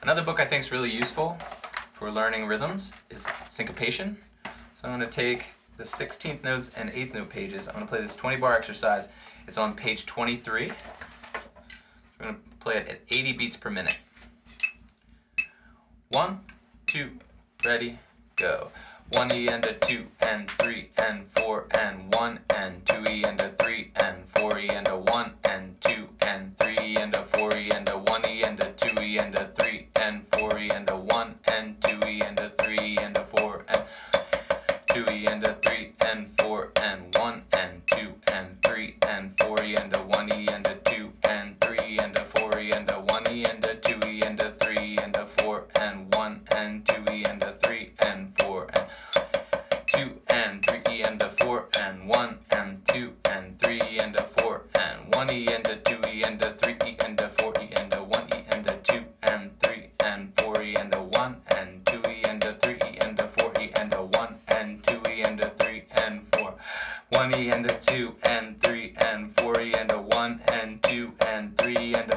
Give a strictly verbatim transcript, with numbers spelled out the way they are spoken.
Another book I think is really useful for learning rhythms is Syncopation. So I'm going to take the sixteenth notes and eighth note pages. I'm going to play this twenty bar exercise. It's on page twenty-three. So we're going to play it at eighty beats per minute. One, two, ready, go. One E and a two and three and four and one and two E and a three and four E and a one and two and three E and a four E and a one E and a two E and a three and four E and a one and two E and a three E and a four and two E and a three and four and one and two and three and four E and a one E and a two and three and a four E and a one E and a two E and a three and a four and one and two E and a three and four and two and three E and a four and one and two and three E and a four and one E and a two E and a three E and a four E and a one E and a two and three and four E and a one and two E and a three E and a four E and a one and two E and a three and four. One E and a two and three and four E and a one and two and three and